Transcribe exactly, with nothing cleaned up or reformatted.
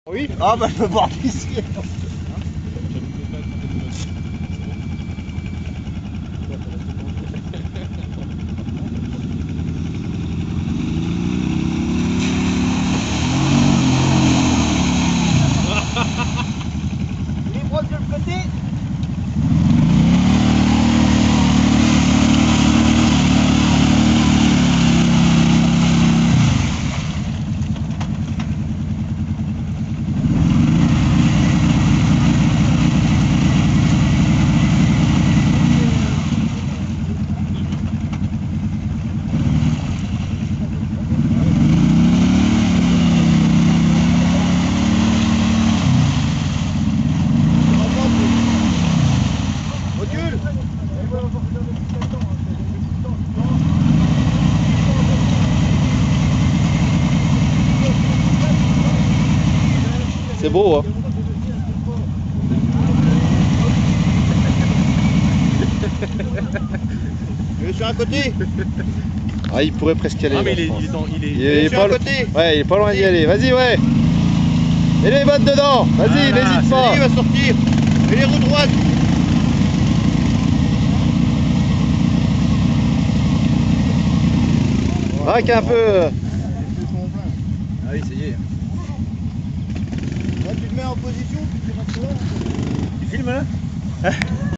Oui. Ah bah je peux voir d'ici. Les bras de l'autre côté. C'est beau, hein. Je vais sur un côté. Ah, il pourrait presque y aller. Ah, mais là, il, est, je pense. il, est dans, il est. Il est, il est sur pas un lo- côté. Ouais, il est pas loin d'y aller. Vas-y, ouais. Et les bottes dedans. Vas-y, Voilà, n'hésite Lui, pas. il va sortir. Et les roues droites. Braque un peu. Ah oui, ça y est. Là, tu te mets en position, puis tu restes là. Tu filmes là?